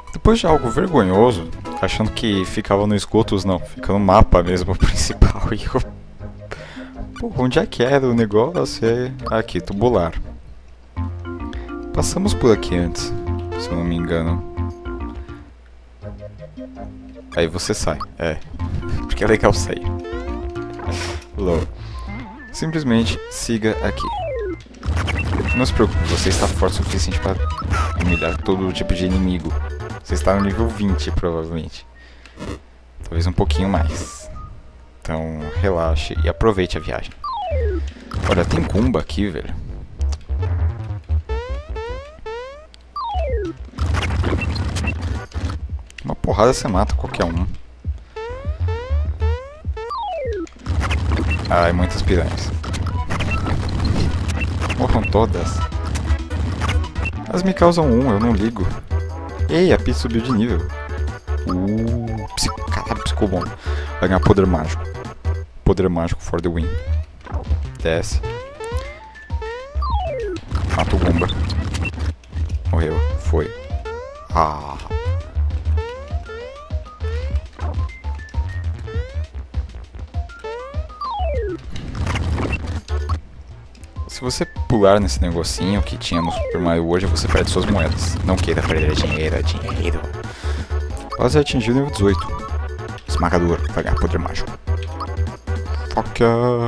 Depois de algo vergonhoso, achando que ficava no esgotos, não, fica no mapa mesmo, o principal. E eu... Pô, onde é que era o negócio? É aqui, tubular. Passamos por aqui antes, se eu não me engano. Aí você sai, porque é legal sair. Low. Simplesmente siga aqui. Não se preocupe, você está forte o suficiente para humilhar todo tipo de inimigo. Você está no nível 20, provavelmente. Talvez um pouquinho mais. Então, relaxe e aproveite a viagem. Olha, tem Goomba aqui, velho. Uma porrada você mata qualquer um. Ai, muitas piranhas. Morram todas. Elas me causam um, eu não ligo. Ei, a pizza subiu de nível. Caralho, psicobom. Vai ganhar poder mágico. Poder mágico for the win. Desce. Mata o Goomba. Morreu. Foi. Ah. Se você pular nesse negocinho que tinha no Super Mario World, você perde suas moedas. Não queira perder dinheiro, dinheiro. Quase atingiu o nível 18. Esmagador, vai ganhar poder mágico. Foca.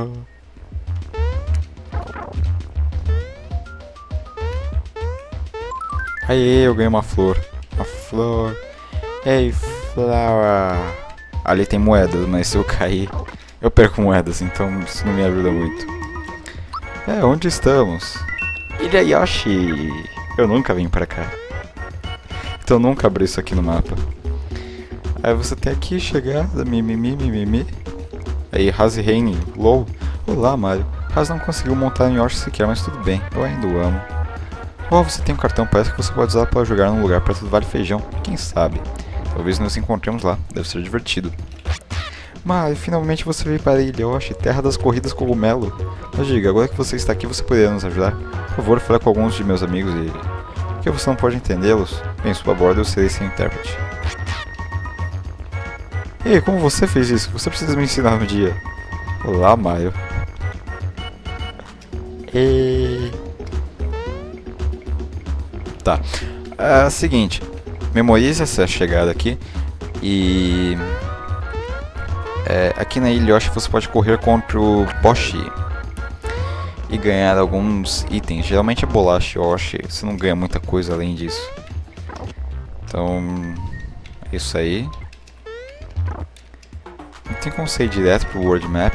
Aê, eu ganhei uma flor. Uma flor. Ei, flower. Ali tem moedas, mas se eu cair, eu perco moedas, então isso não me ajuda muito. Onde estamos? Ilha Yoshi! Eu nunca vim pra cá. Então nunca abri isso aqui no mapa. Aí você tem aqui chegada, mimimi. Aí Hazy Rain, LOL. Olá, Mario. Haz não conseguiu montar em Yoshi sequer, mas tudo bem, eu ainda o amo. Oh, você tem um cartão, parece que você pode usar para jogar num lugar perto do Vale Feijão. Quem sabe? Talvez nos encontremos lá, deve ser divertido. Mario, finalmente você veio para Ilha Yoshi, terra das corridas cogumelo. Mas diga, agora que você está aqui, você poderia nos ajudar? Por favor, fale com alguns de meus amigos e... Por que você não pode entendê-los? Bem, sob a borda eu serei seu intérprete. Ei, como você fez isso? Você precisa me ensinar um dia. Olá, Mario. Tá. Seguinte. Memorize essa chegada aqui. E... aqui na Ilha Yoshi você pode correr contra o Boshi e ganhar alguns itens. Geralmente é bolacha Yoshi, você não ganha muita coisa além disso. Então, é isso aí. Não tem como sair direto pro World Map?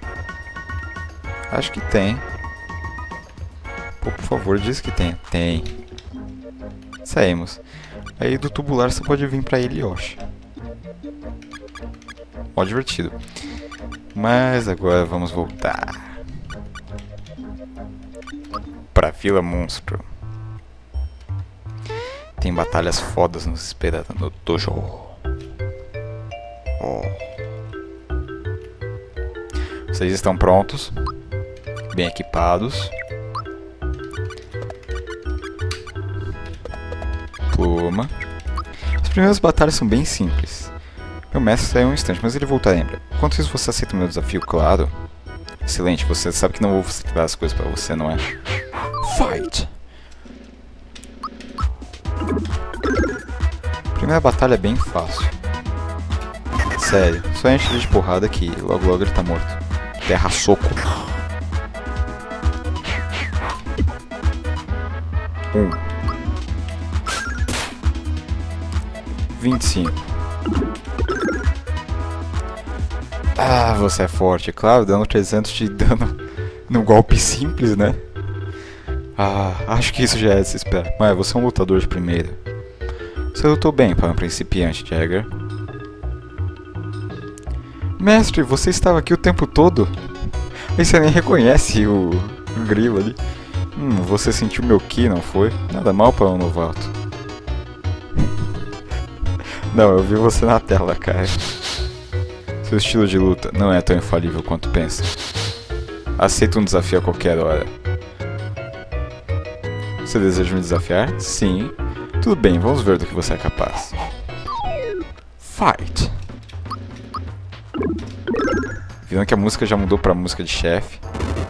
Acho que tem. Pô, por favor, diz que tem. Tem. Saímos. Aí do tubular você pode vir pra Ilha Yoshi. Ó, divertido. Mas agora vamos voltar pra Vila Monstro. Tem batalhas fodas nos esperando no dojo. Vocês estão prontos? Bem equipados. Pluma. As primeiras batalhas são bem simples. Meu mestre saiu um instante, mas ele voltará. Enquanto isso, você aceita o meu desafio, claro. Excelente, você sabe que não vou facilitar as coisas pra você, não é? Fight! A primeira batalha é bem fácil. Sério, só enche ele de porrada que logo logo ele tá morto. Terra soco. 25. Ah, você é forte, claro, dando 300 de dano no golpe simples, né? Ah, acho que isso já é de se esperar. Mas você é um lutador de primeira. Você lutou bem para um principiante, Jagger. Mestre, você estava aqui o tempo todo? Aí você nem reconhece o grilo ali. Você sentiu meu ki, não foi? Nada mal para um novato. Não, eu vi você na tela, cara. Seu estilo de luta não é tão infalível quanto pensa. Aceita um desafio a qualquer hora. Você deseja me desafiar? Sim. Tudo bem, vamos ver do que você é capaz. Fight! Vendo que a música já mudou pra música de chefe.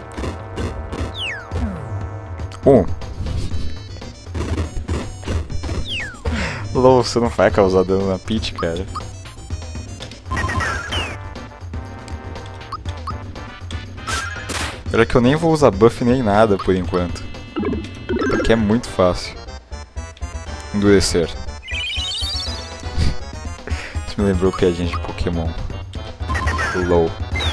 LOL, você não vai causar dano na Peach, cara. Olha que eu nem vou usar buff nem nada por enquanto. Porque é muito fácil. Endurecer. Isso me lembrou piadinha de Pokémon. LOL.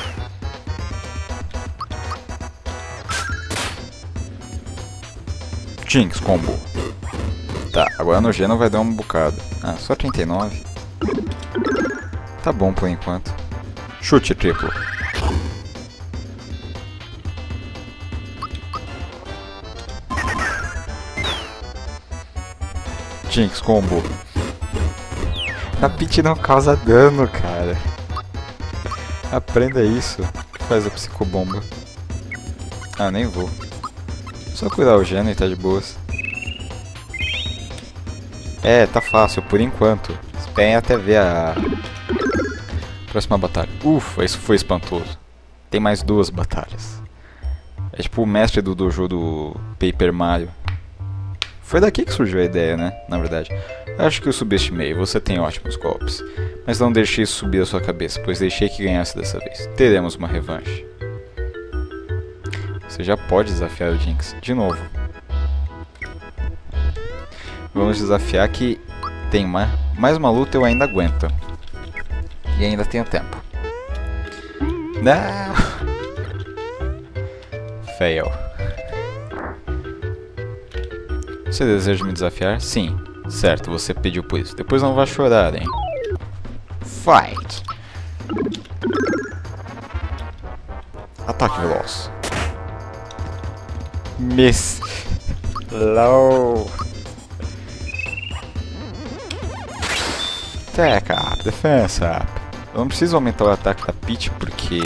Jinx combo. Tá, agora no Geno vai dar um bocado. Ah, só 39? Tá bom por enquanto. Chute triplo. Jinx combo. A Peach não causa dano, cara. Aprenda isso. Faz a psicobomba. Ah, nem vou. Só cuidar o Geno e tá de boas. É, tá fácil, por enquanto. Esperem até ver a próxima batalha. Ufa, isso foi espantoso. Tem mais 2 batalhas. É tipo o mestre do dojo do Paper Mario. Foi daqui que surgiu a ideia, né? Na verdade. Acho que eu subestimei, você tem ótimos golpes. Mas não deixei isso subir a sua cabeça, pois deixei que ganhasse dessa vez. Teremos uma revanche. Você já pode desafiar o Jinx de novo. Vamos desafiar que tem mais uma luta, eu ainda aguento. E ainda tenho tempo. Não! Fail. Você deseja me desafiar? Sim. Certo, você pediu por isso. Depois não vai chorar, hein? Fight! Ataque veloz. Miss. Low. Attack up, defense up. Eu não preciso aumentar o ataque da Peach porque...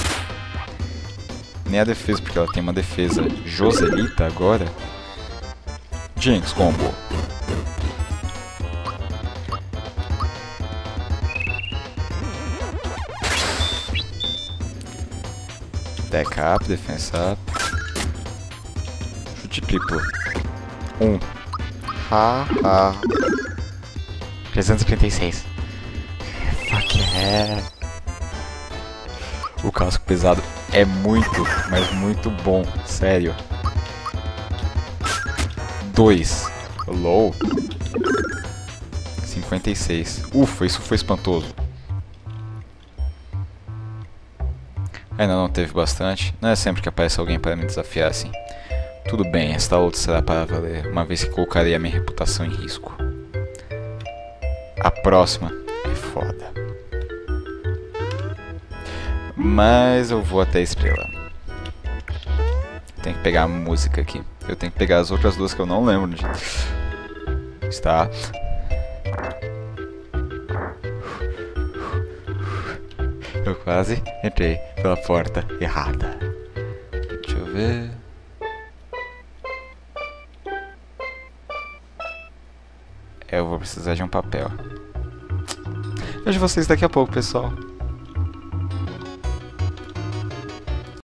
Nem a defesa, porque ela tem uma defesa Joselita agora. Jinx combo. Attack up, defense up. Chute triplo. 1. Ha. 336. Fuck yeah. O casco pesado é muito, mas muito bom. Sério. 2. LOL. 56. Ufa, isso foi espantoso. Ainda não teve bastante. Não é sempre que aparece alguém para me desafiar assim. Tudo bem, esta luta será para valer, uma vez que colocarei a minha reputação em risco. A próxima é foda. Mas eu vou até a estrela. Tem que pegar a música aqui. Eu tenho que pegar as outras duas que eu não lembro. Está. Eu quase entrei pela porta errada. Deixa eu ver. Eu vou precisar de um papel. Vejo vocês daqui a pouco, pessoal.